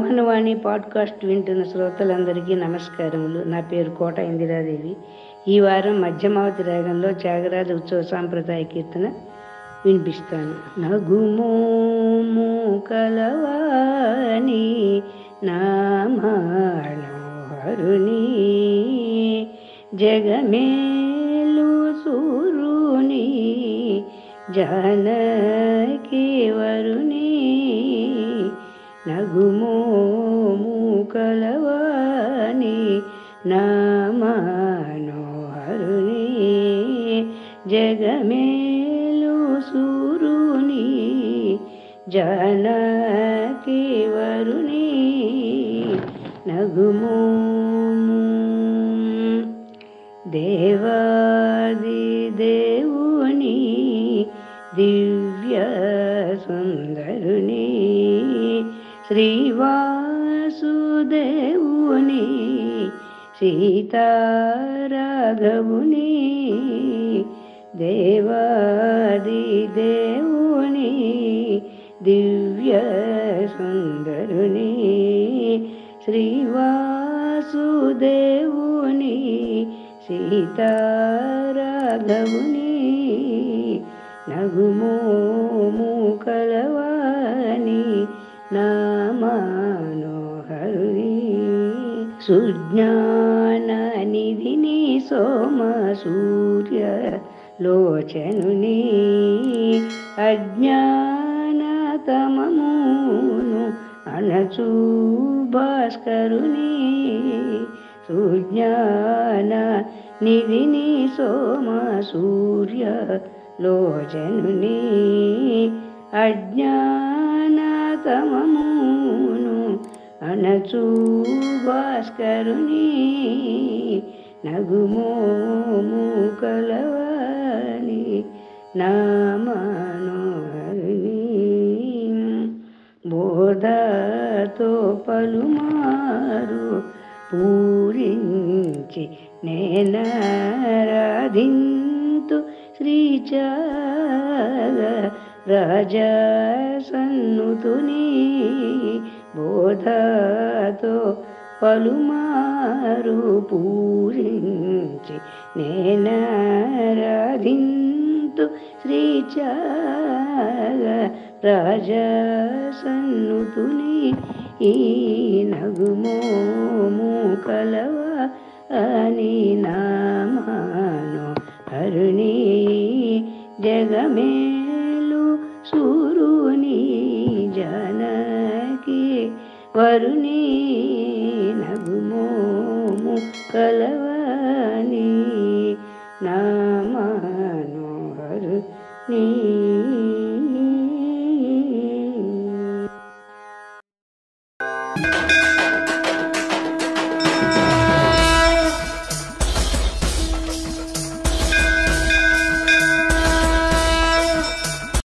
Mohanavani podcast వింటున్న శ్రోతలందరికీ నమస్కారములు. నా పేరు కోట ఇందిరాదేవి. ఈ వారం మధ్యమావతి రాగంలో త్యాగరాజ ఉత్సవ సాంప్రదాయ కీర్తన వినిపిస్తాను. నగుమోము కలవాణి నామనోహరుని జగమేలు సూరుని జానకి వరుని నగుమోము కలవాణి నామనోహరుని జగమేలు సూరుని జానకి వరుని నగుమోము దేవాది దేవుని దివ్య సుందరుని శ్రీవాసుదేవుని సీతారాఘవుని దేవాది దేవుని దివ్య సుందరుని శ్రీవాసుదేవుని సీతారాఘవుని నగుమోము కలవాణి నామనోహరుని సుజ్ఞాన నిధిని సోమ సూర్య లోచనుని అజ్ఞానతమమును అణచు భాస్కరుని సుజ్ఞాన నిధిని సోమ సూర్య లోచనుని అజ్ఞానతమమును అణచు భాస్కరుని నగుమోము కలవాణి నామనోహరుని బోధతో పలుమారు పూరించి నేనారాధింతు శ్రీత్యాగరాజ సన్నుతుని బోధతో పలుమారు పూరించి నేనారాధింతు శ్రీత్యాగరాజ సన్నుతుని ఈ నగుమోము కలవాణి నామనోహరుని జగమేలు సూరుని జానకి వరుని నగుమోము కలవాణి నామనోహరుని